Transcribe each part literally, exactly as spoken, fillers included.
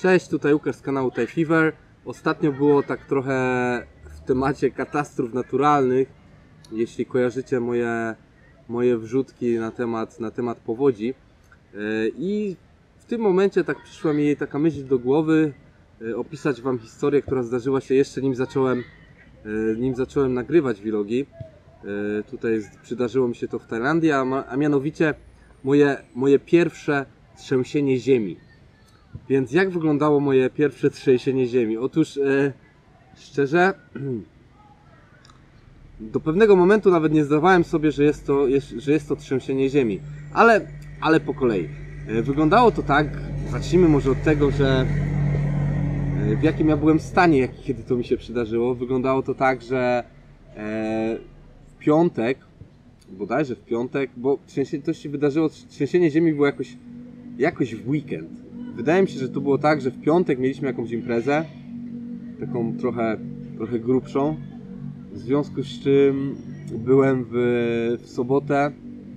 Cześć, tutaj Łukasz z kanału Thai Fever. Ostatnio było tak trochę w temacie katastrof naturalnych. Jeśli kojarzycie moje, moje wrzutki na temat, na temat powodzi. I w tym momencie tak przyszła mi taka myśl do głowy, opisać Wam historię, która zdarzyła się jeszcze nim zacząłem, nim zacząłem nagrywać vlogi. Tutaj przydarzyło mi się to w Tajlandii, a, a mianowicie moje, moje pierwsze trzęsienie ziemi. Więc jak wyglądało moje pierwsze trzęsienie ziemi? Otóż e, szczerze, do pewnego momentu nawet nie zdawałem sobie, że jest to, jest, że jest to trzęsienie ziemi. Ale, ale po kolei. E, wyglądało to tak, zacznijmy może od tego, że e, w jakim ja byłem stanie, jak, kiedy to mi się przydarzyło. Wyglądało to tak, że e, w piątek, bodajże w piątek, bo to się wydarzyło, trzęsienie ziemi było jakoś, jakoś w weekend. Wydaje mi się, że to było tak, że w piątek mieliśmy jakąś imprezę, taką trochę, trochę grubszą, w związku z czym byłem w, w sobotę,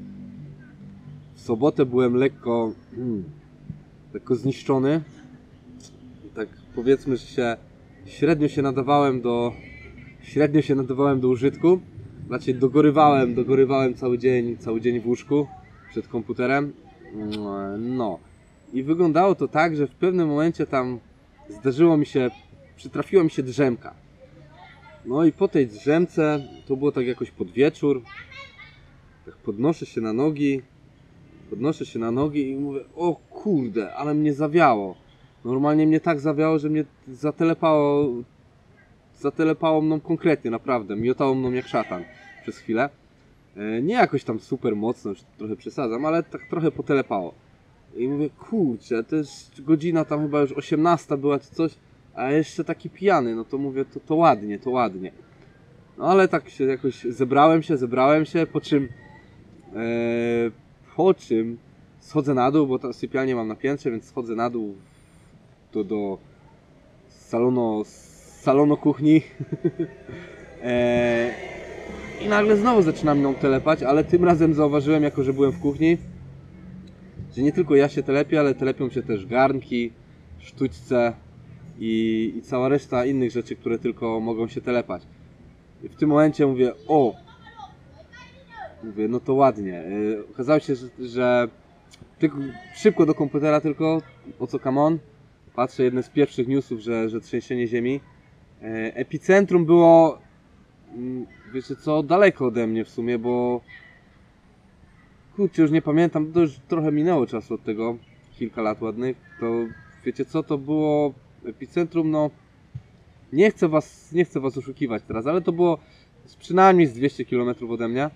w sobotę byłem lekko, hmm, lekko zniszczony, tak powiedzmy, że się średnio się nadawałem do, średnio się nadawałem do użytku, raczej dogorywałem, dogorywałem cały dzień, cały dzień w łóżku przed komputerem, no. I wyglądało to tak, że w pewnym momencie tam zdarzyło mi się, przytrafiła mi się drzemka. No i po tej drzemce, to było tak jakoś pod wieczór, tak podnoszę się na nogi, podnoszę się na nogi i mówię, o kurde, ale mnie zawiało. Normalnie mnie tak zawiało, że mnie zatelepało, zatelepało mną konkretnie, naprawdę, miotało mną jak szatan przez chwilę. Nie jakoś tam super mocno, już trochę przesadzam, ale tak trochę potelepało. I mówię, kurczę, to jest godzina tam chyba już osiemnasta była czy coś, a jeszcze taki pijany, no to mówię, to, to ładnie, to ładnie. No ale tak się jakoś zebrałem się, zebrałem się, po czym, e, po czym schodzę na dół, bo ta sypialnię mam na piętrze, więc schodzę na dół do, do salonu, salonu kuchni e, i nagle znowu zaczyna mną telepać, ale tym razem zauważyłem, jako że byłem w kuchni, że nie tylko ja się telepię, ale telepią się też garnki, sztućce i, i cała reszta innych rzeczy, które tylko mogą się telepać. I w tym momencie mówię, o! Mówię, no to ładnie. Yy, okazało się, że, że tylko, szybko do komputera tylko, o co come on. Patrzę, jedne z pierwszych newsów, że, że trzęsienie ziemi. Yy, epicentrum było, yy, wiecie co, daleko ode mnie w sumie, bo kurczę, już nie pamiętam, to już trochę minęło czasu od tego, kilka lat ładnych, to wiecie co, to było epicentrum, no nie chcę was, nie chcę was oszukiwać teraz, ale to było przynajmniej z dwieście kilometrów ode mnie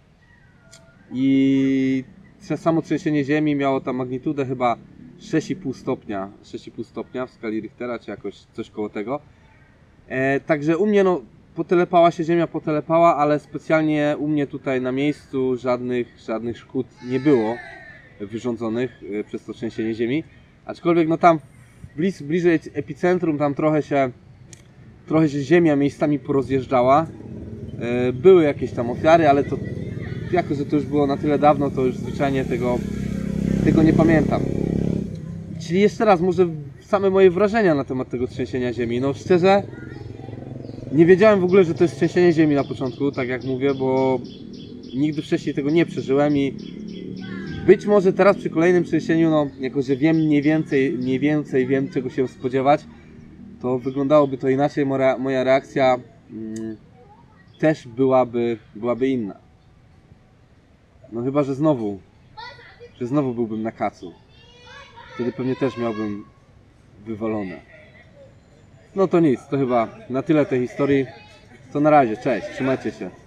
i samo trzęsienie ziemi miało tam magnitudę chyba sześć i pół stopnia, sześć i pół stopnia w skali Richtera, czy jakoś coś koło tego. E, także u mnie no potelepała się ziemia, potelepała, ale specjalnie u mnie tutaj na miejscu żadnych, żadnych szkód nie było wyrządzonych przez to trzęsienie ziemi. Aczkolwiek no tam bliz, bliżej epicentrum, tam trochę się, trochę się ziemia miejscami porozjeżdżała. Były jakieś tam ofiary, ale to jako, że to już było na tyle dawno, to już zwyczajnie tego, tego nie pamiętam. Czyli jeszcze raz może same moje wrażenia na temat tego trzęsienia ziemi. No szczerze, nie wiedziałem w ogóle, że to jest trzęsienie ziemi na początku, tak jak mówię, bo nigdy wcześniej tego nie przeżyłem i być może teraz przy kolejnym trzęsieniu, no jako że wiem mniej więcej, mniej więcej wiem czego się spodziewać, to wyglądałoby to inaczej, moja, moja reakcja mm, też byłaby, byłaby inna. No chyba, że znowu, że znowu byłbym na kacu. Wtedy pewnie też miałbym wywalone. No to nic, to chyba na tyle tej historii. To na razie, cześć, trzymajcie się.